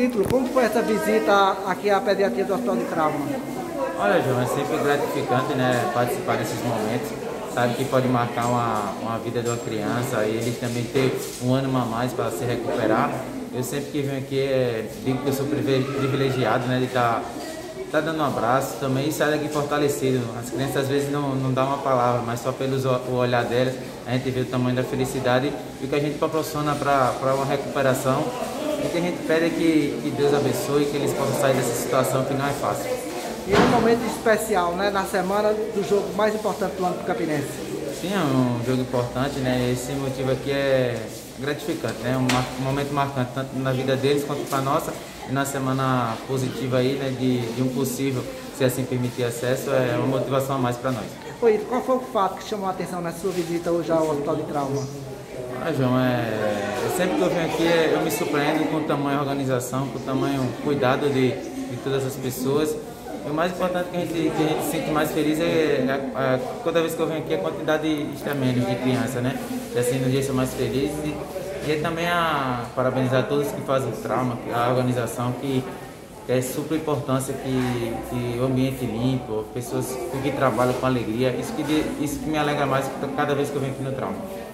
Como foi essa visita aqui à pediatria do Hospital de Trauma? Olha, João, é sempre gratificante, né, participar desses momentos. Sabe que pode marcar uma vida de uma criança e eles também ter um ano a mais para se recuperar. Eu sempre que venho aqui digo que eu sou privilegiado, né, de estar dando um abraço também e sair daqui fortalecido. As crianças às vezes não dão uma palavra, mas só pelo o olhar delas a gente vê o tamanho da felicidade e o que a gente proporciona para uma recuperação. O que a gente pede é que Deus abençoe, que eles possam sair dessa situação que não é fácil. E é um momento especial, né? Na semana do jogo mais importante do ano do Campinense. Sim, é um jogo importante, né? Esse motivo aqui é gratificante, né? Um momento marcante tanto na vida deles quanto para a nossa. E na semana positiva aí, né? De um possível, se assim permitir acesso, é uma motivação a mais para nós. Oi, qual foi o fato que chamou a atenção na sua visita hoje ao Hospital de Trauma? João, sempre que eu venho aqui eu me surpreendo com o tamanho da organização, com o tamanho cuidado de todas as pessoas. E o mais importante que a gente se sente mais feliz toda vez que eu venho aqui a quantidade extremamente de criança, né? E assim nos dias sou mais feliz e também parabenizar todos que fazem o trauma, a organização que é super importância que o ambiente limpo, pessoas que trabalham com alegria, isso que me alegra mais cada vez que eu venho aqui no trauma.